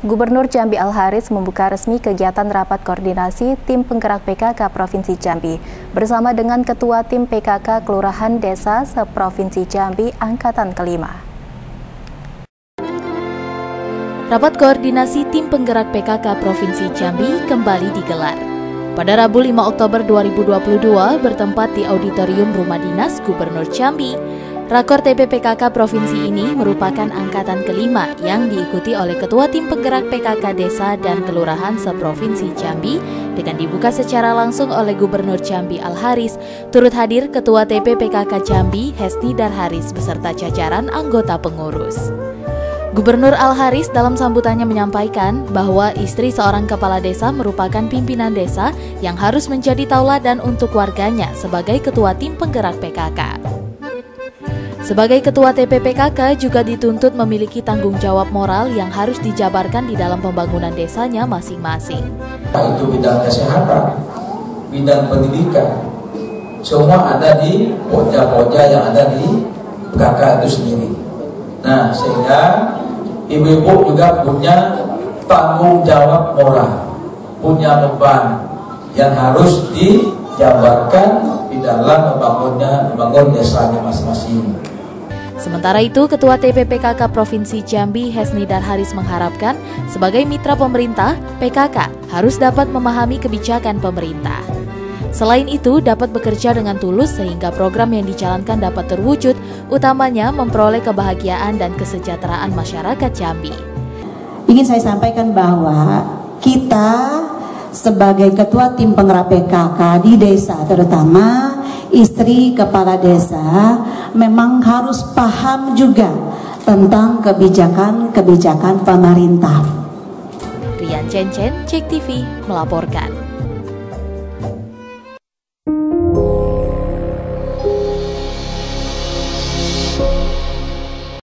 Gubernur Jambi Al-Haris membuka resmi kegiatan rapat koordinasi tim penggerak PKK Provinsi Jambi bersama dengan Ketua Tim PKK Kelurahan Desa se-Provinsi Jambi Angkatan kelima. Rapat koordinasi tim penggerak PKK Provinsi Jambi kembali digelar. Pada Rabu 5 Oktober 2022 bertempat di Auditorium Rumah Dinas Gubernur Jambi. Rakor TPPKK Provinsi ini merupakan angkatan kelima yang diikuti oleh Ketua Tim Penggerak PKK Desa dan Kelurahan se-Provinsi Jambi dengan dibuka secara langsung oleh Gubernur Jambi Al-Haris. Turut hadir Ketua TPPKK Jambi Hesni Darharis beserta jajaran anggota pengurus. Gubernur Al-Haris dalam sambutannya menyampaikan bahwa istri seorang kepala desa merupakan pimpinan desa yang harus menjadi tauladan untuk warganya sebagai Ketua Tim Penggerak PKK. Sebagai Ketua TPPKK juga dituntut memiliki tanggung jawab moral yang harus dijabarkan di dalam pembangunan desanya masing-masing. Itu bidang kesehatan, bidang pendidikan, semua ada di pojok-pojok yang ada di PKK itu sendiri. Nah, sehingga ibu-ibu juga punya tanggung jawab moral, punya beban yang harus dijabarkan di dalam membangun desanya masing-masing. Sementara itu, Ketua TPPKK Provinsi Jambi Hesni Darharis mengharapkan sebagai mitra pemerintah, PKK harus dapat memahami kebijakan pemerintah. Selain itu, dapat bekerja dengan tulus sehingga program yang dijalankan dapat terwujud, utamanya memperoleh kebahagiaan dan kesejahteraan masyarakat Jambi. Ingin saya sampaikan bahwa kita sebagai Ketua Tim Penggerak PKK di desa, terutama istri kepala desa, memang harus paham juga tentang kebijakan-kebijakan pemerintah. Rian Cencen, JEK TV melaporkan.